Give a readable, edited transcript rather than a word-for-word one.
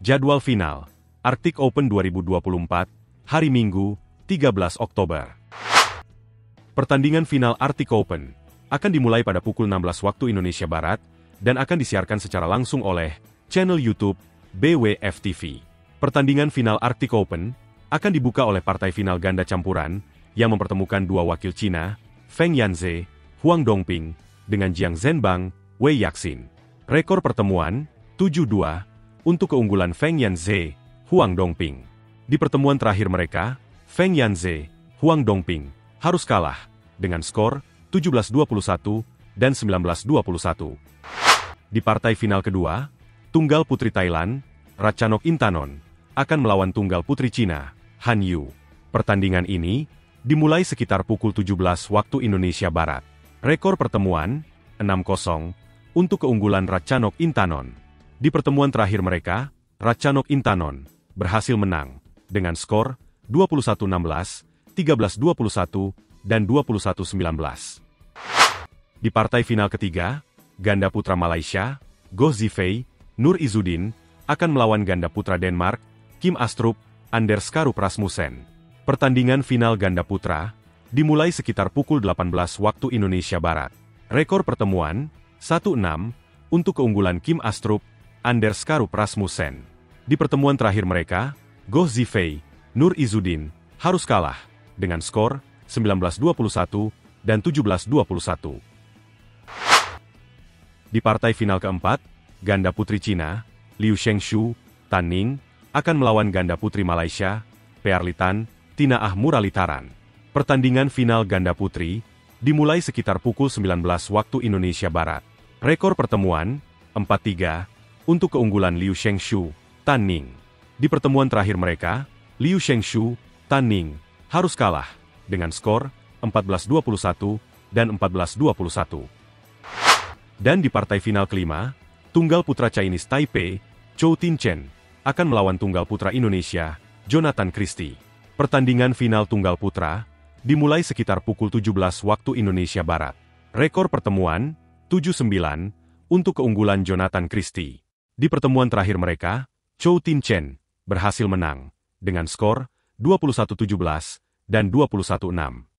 Jadwal final Arctic Open 2024, hari Minggu, 13 Oktober. Pertandingan final Arctic Open akan dimulai pada pukul 16 waktu Indonesia Barat dan akan disiarkan secara langsung oleh channel YouTube BWF TV. Pertandingan final Arctic Open akan dibuka oleh partai final ganda campuran yang mempertemukan dua wakil Cina, Feng Yanze, Huang Dongping, dengan Jiang Zhenbang, Wei Yaxin. Rekor pertemuan 7-2 untuk keunggulan Feng Yanze, Huang Dongping. Di pertemuan terakhir mereka, Feng Yanze, Huang Dongping harus kalah dengan skor 17-21 dan 19-21. Di partai final kedua, tunggal putri Thailand, Ratchanok Intanon, akan melawan tunggal putri Cina, Han Yu. Pertandingan ini dimulai sekitar pukul 17 waktu Indonesia Barat. Rekor pertemuan 6-0 untuk keunggulan Ratchanok Intanon. Di pertemuan terakhir mereka, Ratchanok Intanon berhasil menang dengan skor 21-16, 13-21, dan 21-19. Di partai final ketiga, ganda putra Malaysia, Goh Zifei, Nur Izzuddin, akan melawan ganda putra Denmark, Kim Astrup, Anders Karup Rasmussen. Pertandingan final ganda putra dimulai sekitar pukul 18 waktu Indonesia Barat. Rekor pertemuan 1-6 untuk keunggulan Kim Astrup, Anders Karup Rasmussen. Di pertemuan terakhir mereka, Goh Zifei, Nur Izzuddin harus kalah dengan skor 19-21 dan 17-21. Di partai final keempat, ganda putri Cina, Liu Shengshu, Tan Ning, akan melawan ganda putri Malaysia, Pearly Tan, Tina Ah Muralitaran. Pertandingan final ganda putri dimulai sekitar pukul 19 waktu Indonesia Barat. Rekor pertemuan 4-3 untuk keunggulan Liu Shengshu, Tan Ning. Di pertemuan terakhir mereka, Liu Shengshu, Tan Ning harus kalah dengan skor 14-21 dan 14-21. Dan di partai final kelima, tunggal putra Chinese Taipei, Chou Tin-chen, akan melawan tunggal putra Indonesia, Jonathan Christie. Pertandingan final tunggal putra dimulai sekitar pukul 17 waktu Indonesia Barat. Rekor pertemuan 7-9 untuk keunggulan Jonathan Christie. Di pertemuan terakhir mereka, Chou Tin-chen berhasil menang dengan skor 21-17 dan 21-6.